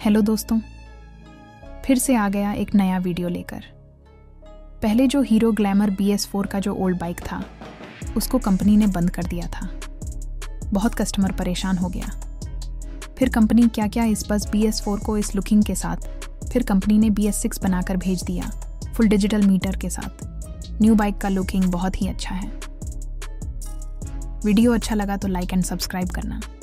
Hello दोस्तों, फिर से आ गया एक नया वीडियो लेकर। पहले जो हीरो ग्लैमर BS4 का जो ओल्ड बाइक था उसको कंपनी ने बंद कर दिया था। बहुत कस्टमर परेशान हो गया। फिर कंपनी क्या क्या इस बस BS4 को इस लुकिंग के साथ फिर कंपनी ने BS6 बनाकर भेज दिया, फुल डिजिटल मीटर के साथ। न्यू बाइक का लुकिंग बहुत ही अच्छा है। वीडियो अच्छा लगा तो लाइक एंड सब्सक्राइब करना।